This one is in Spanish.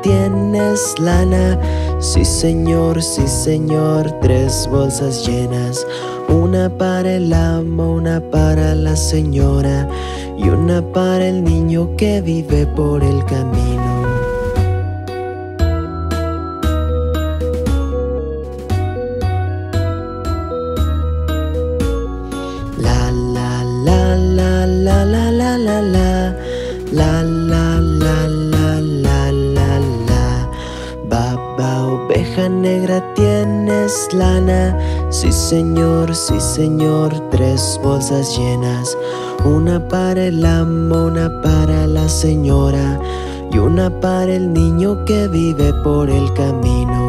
tienes lana. Sí señor, 3 bolsas llenas. Una para el amo, una para la señora y una para el niño que vive por el camino. La la la la la la la la la la la la la la la la. Baba oveja negra, tienes lana. Sí señor, 3 bolsas llenas. Una para el amo, una para la señora y una para el niño que vive por el camino.